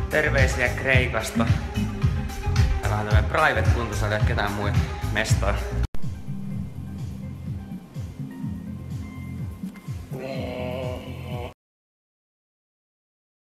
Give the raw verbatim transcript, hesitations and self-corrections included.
Terveisiä Kreikasta. Täällä on tämmönen private kuntosali ja ketään muita mestoa.